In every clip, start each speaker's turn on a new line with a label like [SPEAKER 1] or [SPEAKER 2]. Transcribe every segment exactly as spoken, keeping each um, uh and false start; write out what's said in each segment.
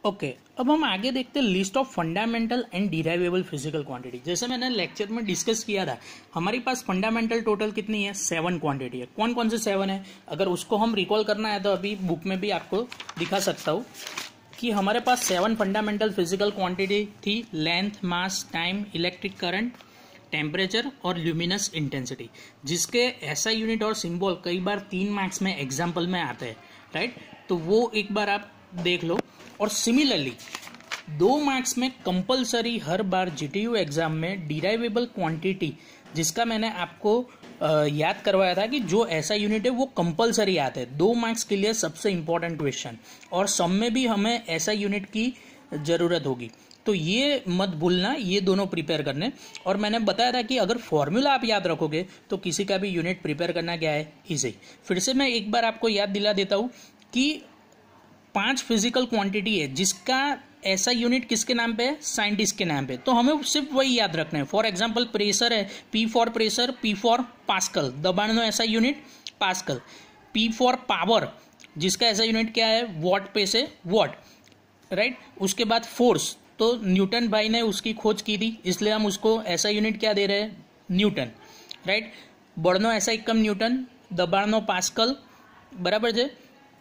[SPEAKER 1] Okay okay, अब हम आगे देखते हैं list of fundamental and derivable physical quantity. जैसे मैंने लेक्चर में डिस्कस किया था, हमारे पास फंडामेंटल टोटल कितनी है, सेवन क्वांटिटी है। कौन कौन से सेवन है, अगर उसको हम रिकॉल करना है तो अभी बुक में भी आपको दिखा सकता हूँ कि हमारे पास सेवन फंडामेंटल फिजिकल क्वांटिटी थी। Length, mass, time, electric current, temperature और ल्यूमिनस इंटेंसिटी, जिसके एसआई यूनिट और सिंबल कई बार तीन मार्क्स में एग्जाम्पल में आते हैं, राइट। तो वो एक बार आप देख लो। और सिमिलरली दो मार्क्स में कंपलसरी हर बार जीटीयू एग्जाम में डिराइवेबल क्वांटिटी, जिसका मैंने आपको आ, याद करवाया था कि जो ऐसा यूनिट है वो कंपलसरी आते हैं दो मार्क्स के लिए, सबसे इंपॉर्टेंट क्वेश्चन। और सम में भी हमें ऐसा यूनिट की जरूरत होगी, तो ये मत भूलना, ये दोनों प्रिपेयर करने। और मैंने बताया था कि अगर फॉर्मूला आप याद रखोगे तो किसी का भी यूनिट प्रिपेयर करना क्या है, इजी। फिर से मैं एक बार आपको याद दिला देता हूँ कि पांच फिजिकल क्वांटिटी है जिसका ऐसा यूनिट किसके नाम पे है, साइंटिस्ट के नाम पे। तो हमें सिर्फ वही याद रखना है। फॉर एग्जांपल प्रेशर है, P for pressure, P for pascal, दबाणनो ऐसा unit pascal. P for power, जिसका ऐसा यूनिट क्या है, वॉट पे से वॉट, राइट। उसके बाद फोर्स, तो न्यूटन भाई ने उसकी खोज की थी, इसलिए हम उसको ऐसा यूनिट क्या दे रहे हैं, न्यूटन, राइट। बड़नो ऐसा एकम न्यूटन, दबाणनो पास्कल, बराबर है।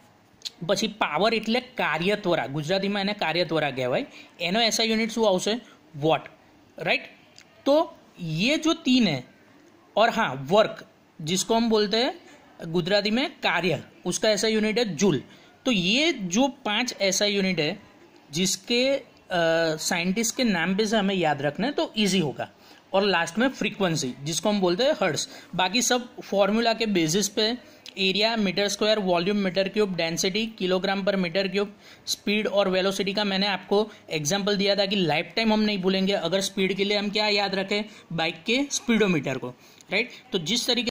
[SPEAKER 1] પછી પાવર એટલે કાર્યત્વરા, ગુજરાતીમાં એને કાર્યત્વરા કહેવાય, એનો એસઆઈ यूनिट શું આવશે, વોટ, राइट। तो ये जो तीन है, और हाँ वर्क, जिसको हम बोलते हैं गुजराती में कार्य, उसका ऐसा यूनिट है जूल। तो ये जो पांच ऐसा यूनिट है जिसके साइंटिस्ट के नाम पे से हमें याद रखना है, तो इजी होगा। और लास्ट में फ्रीक्वेंसी, जिसको हम बोलते हैं हर्ट्ज। बाकी सब फॉर्मूला के बेसिस पे, area metre square, volume metre cube, density kilogram पर मीटर क्यूब, स्पीड और वेलोसिटी का मैंने आपको एग्जांपल दिया था कि लाइफ टाइम हम नहीं भूलेंगे। अगर स्पीड के लिए हम क्या याद रखें, बाइक के स्पीडोमीटर को, राइट। तो जिस तरीके